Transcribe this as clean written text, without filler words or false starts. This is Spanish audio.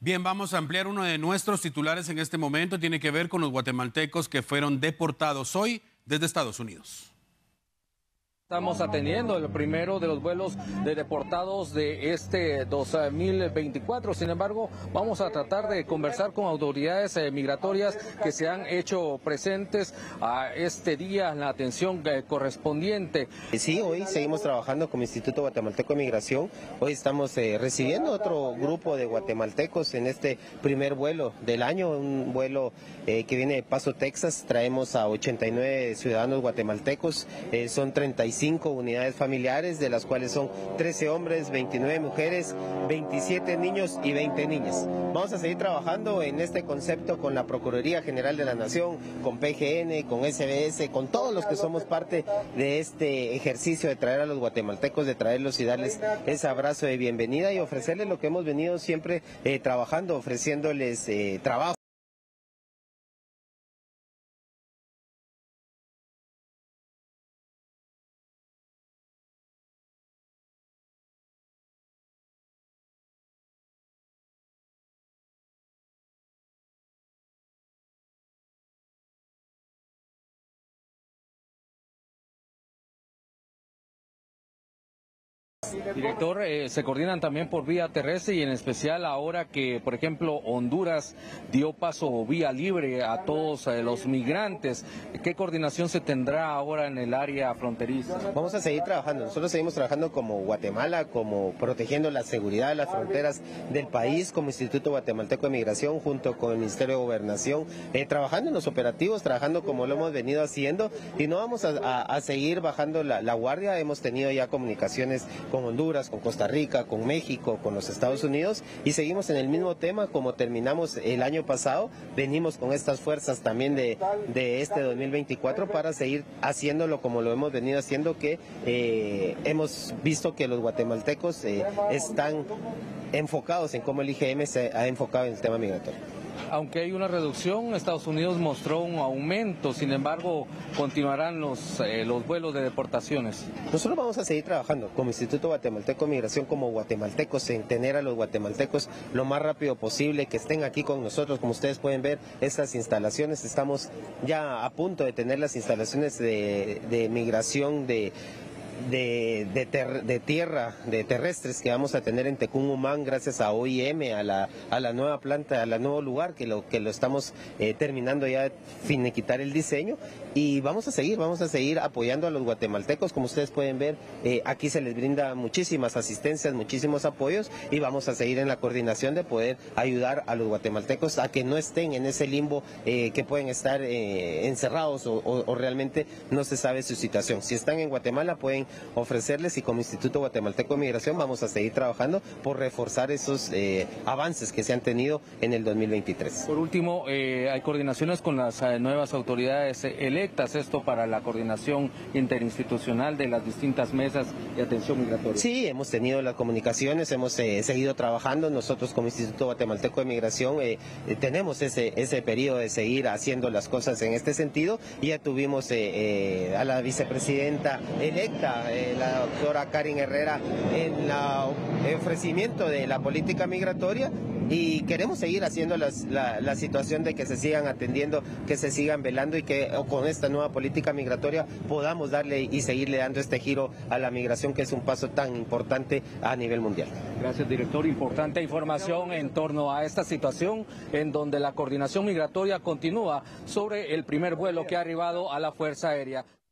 Bien, vamos a ampliar uno de nuestros titulares en este momento. Tiene que ver con los guatemaltecos que fueron deportados hoy desde Estados Unidos. Estamos atendiendo el primero de los vuelos de deportados de este 2024. Sin embargo, vamos a tratar de conversar con autoridades migratorias que se han hecho presentes a este día en la atención correspondiente. Sí, hoy seguimos trabajando como Instituto Guatemalteco de Migración. Hoy estamos recibiendo otro grupo de guatemaltecos en este primer vuelo del año, un vuelo que viene de Paso, Texas. Traemos a 89 ciudadanos guatemaltecos, son 35 unidades familiares, de las cuales son 13 hombres, 29 mujeres, 27 niños y 20 niñas. Vamos a seguir trabajando en este concepto con la Procuraduría General de la Nación, con PGN, con SBS, con todos los que somos parte de este ejercicio de traer a los guatemaltecos, de traerlos y darles ese abrazo de bienvenida y ofrecerles lo que hemos venido siempre trabajando, ofreciéndoles trabajo. Director, se coordinan también por vía terrestre y en especial ahora que, por ejemplo, Honduras dio paso vía libre a todos los migrantes. ¿Qué coordinación se tendrá ahora en el área fronteriza? Vamos a seguir trabajando. Nosotros seguimos trabajando como Guatemala, como protegiendo la seguridad de las fronteras del país, como Instituto Guatemalteco de Migración, junto con el Ministerio de Gobernación, trabajando en los operativos, trabajando como lo hemos venido haciendo y no vamos a seguir bajando la guardia. Hemos tenido ya comunicaciones con Honduras, con Costa Rica, con México, con los Estados Unidos y seguimos en el mismo tema como terminamos el año pasado. Venimos con estas fuerzas también de este 2024 para seguir haciéndolo como lo hemos venido haciendo, que hemos visto que los guatemaltecos están enfocados en cómo el IGM se ha enfocado en el tema migratorio. Aunque hay una reducción, Estados Unidos mostró un aumento, sin embargo, continuarán los vuelos de deportaciones. Nosotros vamos a seguir trabajando como Instituto Guatemalteco de Migración, como guatemaltecos, en tener a los guatemaltecos lo más rápido posible, que estén aquí con nosotros. Como ustedes pueden ver, estas instalaciones, estamos ya a punto de tener las instalaciones de migración de tierra, de terrestres que vamos a tener en Tecún-Umán gracias a OIM, a la nueva planta, al nuevo lugar que lo estamos terminando ya de finiquitar el diseño, y vamos a seguir apoyando a los guatemaltecos. Como ustedes pueden ver, aquí se les brinda muchísimas asistencias, muchísimos apoyos, y vamos a seguir en la coordinación de poder ayudar a los guatemaltecos a que no estén en ese limbo que pueden estar encerrados o realmente no se sabe su situación. Si están en Guatemala pueden ofrecerles, y como Instituto Guatemalteco de Migración vamos a seguir trabajando por reforzar esos avances que se han tenido en el 2023. Por último, hay coordinaciones con las nuevas autoridades electas, esto para la coordinación interinstitucional de las distintas mesas de atención migratoria. Sí, hemos tenido las comunicaciones, hemos seguido trabajando. Nosotros como Instituto Guatemalteco de Migración tenemos ese periodo de seguir haciendo las cosas en este sentido, y ya tuvimos a la vicepresidenta electa, la doctora Karen Herrera, en el ofrecimiento de la política migratoria, y queremos seguir haciendo la situación de que se sigan atendiendo, que se sigan velando, y que con esta nueva política migratoria podamos darle y seguirle dando este giro a la migración, que es un paso tan importante a nivel mundial. Gracias, director. Importante información en torno a esta situación en donde la coordinación migratoria continúa sobre el primer vuelo que ha arribado a la Fuerza Aérea.